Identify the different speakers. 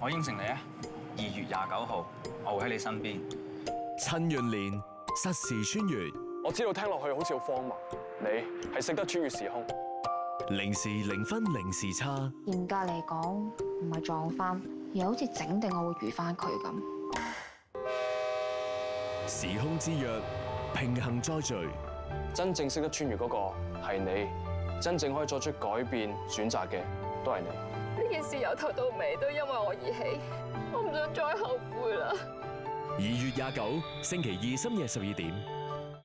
Speaker 1: 我應承你啊，2月29號，我會喺你身邊。
Speaker 2: 陳潤蓮實時穿越，
Speaker 3: 我知道聽落去好似好荒謬，你係識得穿越時空。
Speaker 2: 0時0分0時差。
Speaker 4: 嚴格嚟講，唔係撞翻，又好似整定我會遇翻佢咁。
Speaker 2: 時空之約，平衡再聚。
Speaker 3: 真正識得穿越嗰個係你，真正可以作出改變選擇嘅都係你。
Speaker 5: 呢件事由頭到尾都因為我而起，我唔想再後悔啦。
Speaker 2: 2月29，星期二深夜12點。